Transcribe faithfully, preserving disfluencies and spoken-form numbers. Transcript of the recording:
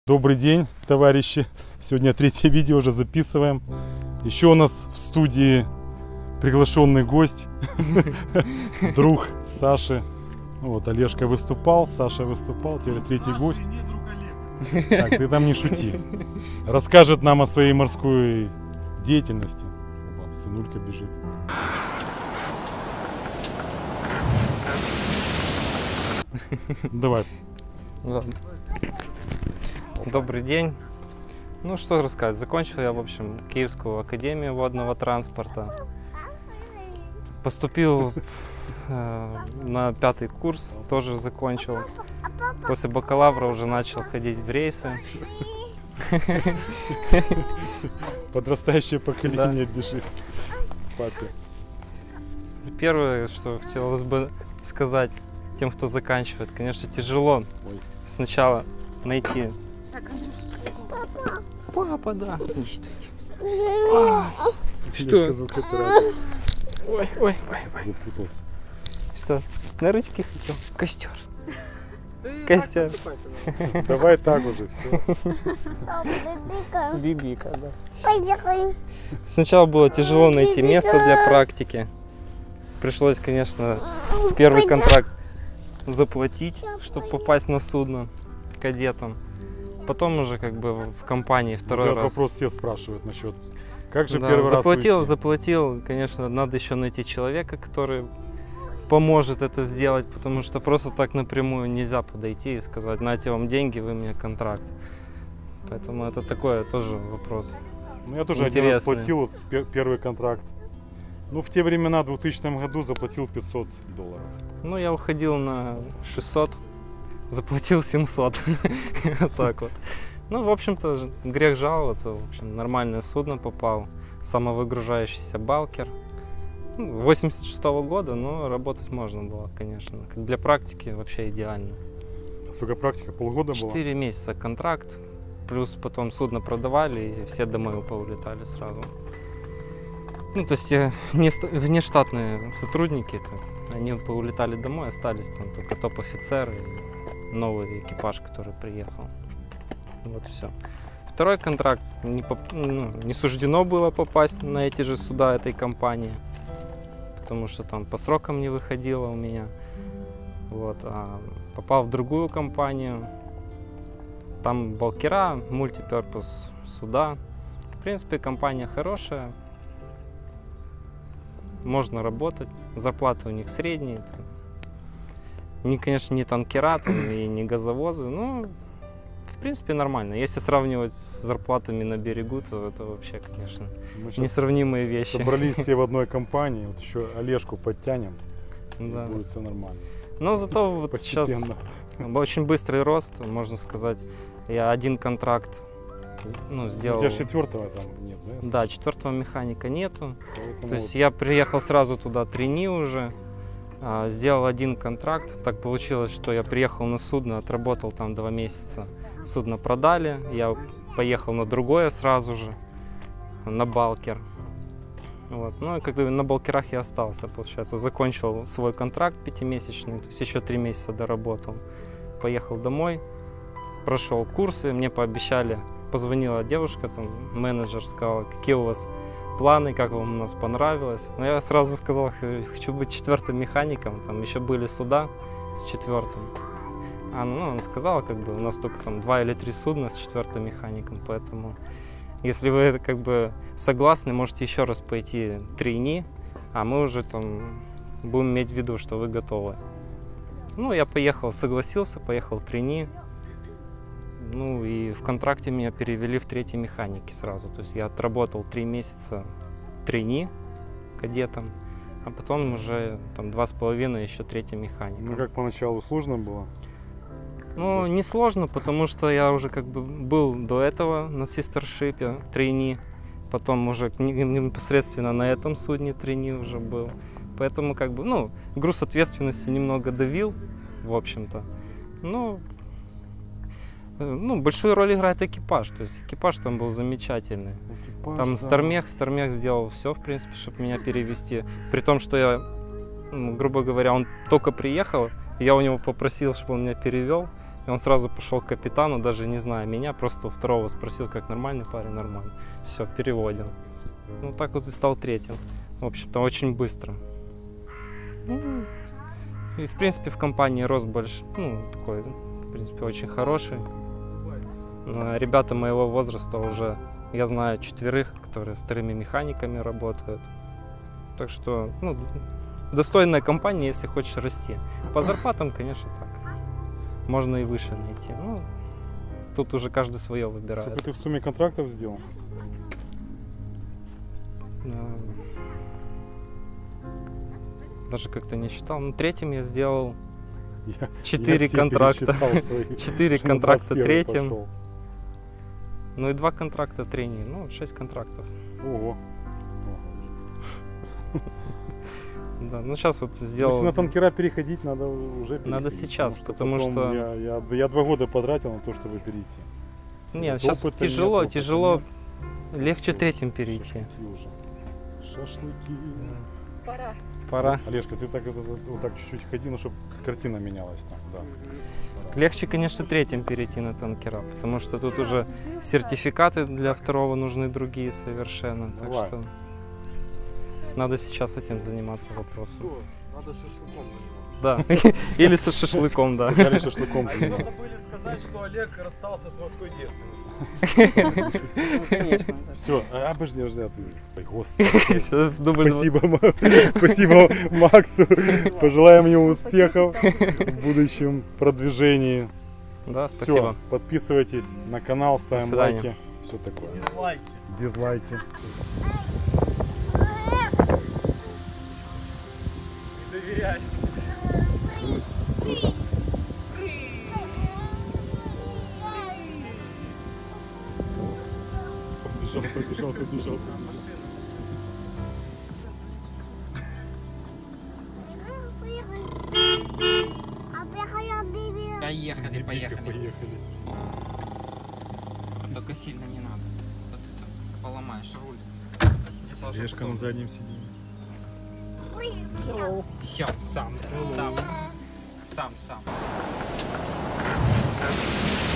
Добрый день, товарищи. Сегодня третье видео уже записываем. Еще у нас в студии приглашенный гость, друг Саши. Вот, Олежка выступал, Саша выступал, теперь третий гость. Так, ты там не шути. Расскажет нам о своей морской деятельности. Опа, сынулька бежит. Давай. Ладно. Добрый день. Ну что рассказать, закончил я, в общем, Киевскую академию водного транспорта. Поступил э, на пятый курс, тоже закончил. После бакалавра уже начал ходить в рейсы. Подрастающее поколение да. бежит папе. Первое, что хотелось бы сказать тем, кто заканчивает, конечно, тяжело. Ой. Сначала найти. Папа. Папа, да. Не стойте. А, что? Ой, ой, ой, ой. Запутался. Что? На ручке хотел? Костер. Костер. Давай так уже, все. Бибика, да. Поехали. Сначала было тяжело найти место для практики. Пришлось, конечно, первый контракт заплатить, чтобы попасть на судно кадетом. Потом уже как бы в компании второй Этот раз. Вопрос все спрашивают насчет. Как же да, первый заплатил, раз заплатил, конечно, надо еще найти человека, который поможет это сделать, потому что просто так напрямую нельзя подойти и сказать: нате вам деньги, вы мне контракт. Поэтому это такой тоже вопрос. Ну, я тоже один раз платил первый контракт. Ну, в те времена, в двухтысячном году, заплатил пятьсот долларов. Ну, я уходил на шестьсот, заплатил семьсот. Вот так вот. Ну, в общем-то, грех жаловаться. В общем, нормальное судно попал. Самовыгружающийся балкер. восемьдесят шестого года, но работать можно было, конечно. Для практики вообще идеально. Сколько практика? Полгода было? Четыре месяца контракт. Плюс потом судно продавали, и все домой поулетали сразу. Ну, то есть внештатные сотрудники, -то, они поулетали домой, остались там только топ-офицеры и новый экипаж, который приехал. Вот все. Второй контракт, не, поп... ну, не суждено было попасть на эти же суда этой компании, потому что там по срокам не выходило у меня. Вот. А попал в другую компанию, там балкера, мультиперпус суда. В принципе, компания хорошая. Можно работать, зарплаты у них средние. Не, конечно, не танкера там, и не газовозы, но в принципе нормально. Если сравнивать с зарплатами на берегу, то это вообще, конечно, несравнимые вещи. Собрались все в одной компании, вот еще Олежку подтянем, да. И будет все нормально. Но зато вот сейчас очень быстрый рост, можно сказать. Я один контракт ну, сделал. У тебя четвертого там нет, да? Да, четвертого механика нету. Поэтому То есть вот... я приехал сразу туда трени уже, а, сделал один контракт. Так получилось, что я приехал на судно, отработал там два месяца. Судно продали, я поехал на другое сразу же, на балкер. Вот. Ну и как бы на балкерах я остался, получается. Закончил свой контракт пятимесячный, то есть еще три месяца доработал. Поехал домой, прошел курсы, мне пообещали. Позвонила девушка, там, менеджер, сказала, какие у вас планы, как вам у нас понравилось. Но я сразу сказал, хочу быть четвертым механиком, там еще были суда с четвертым. А, ну, она сказала, как бы, у нас только там два или три судна с четвертым механиком, поэтому, если вы как бы согласны, можете еще раз пойти трени, а мы уже там будем иметь в виду, что вы готовы. Ну, я поехал, согласился, поехал трени. Ну и в контракте меня перевели в третьей механике сразу. То есть я отработал три месяца трени кадетом, а потом уже там два с половиной еще третья механика. Ну как поначалу сложно было? Ну не сложно, потому что я уже как бы был до этого на систершипе трени, потом уже непосредственно на этом судне трени уже был. Поэтому как бы, ну, груз ответственности немного давил, в общем-то. Ну, Ну, большую роль играет экипаж, то есть экипаж там был замечательный. Экипаж, там да. Стармех, Стармех сделал все, в принципе, чтобы меня перевести. При том, что я, ну, грубо говоря, он только приехал, я у него попросил, чтобы он меня перевел. И он сразу пошел к капитану, даже не зная меня, просто у второго спросил, как нормальный парень, нормально. Все, переводим. Ну так вот и стал третьим. В общем-то, очень быстро. Ну, и в принципе в компании рост больше, ну такой, в принципе, очень хороший. Но ребята моего возраста уже, я знаю четверых, которые вторыми механиками работают. Так что, ну, достойная компания, если хочешь расти. По зарплатам, конечно, так. Можно и выше найти. Ну, тут уже каждый свое выбирает. Сколько ты в сумме контрактов сделал? Даже как-то не считал. Ну, третьим я сделал Я, четыре я контракта. свои. Четыре контракта третьим. Пошел. Ну и два контракта трени. Ну, шесть контрактов. Ого. Да, ну сейчас вот сделал. Если на танкера переходить, надо уже переходить. Надо сейчас, потому что... Потому что... Я, я, я два года потратил на то, чтобы перейти. Нет, сейчас Опыта тяжело, нет, тяжело. нет. Легче третьим перейти. Шашлыки. Пора. Пора. Олежка, ты так, вот, вот так чуть-чуть ходи, ну, чтобы картина менялась там, да. Пора. Легче, конечно, третьим перейти на танкера, потому что тут уже сертификаты для второго нужны другие совершенно. Так Давай. что надо сейчас этим заниматься вопросом. Надо шашлыком заниматься. Да, или со шашлыком, да. Сказали шашлыком А еще заниматься. забыли сказать, что Олег расстался с морской девственностью. Ну, конечно. да. Все, а, обожди, обожди, а ты... Ой, господи. Всё, дубль два. Спасибо, Ма- спасибо Максу. Пожелаем ему успехов в будущем продвижении. Да, Все, спасибо. подписывайтесь на канал, ставим свидания. лайки. Все такое. Дизлайки. Дизлайки. Не доверяй. Побежал, побежал, побежал. Поехали, поехали. Поехали. Только сильно не надо. А ты там поломаешь руль. Иди, Саша, Олежка потом. на заднем сиденье. Всё, сам, сам. Сам, сам.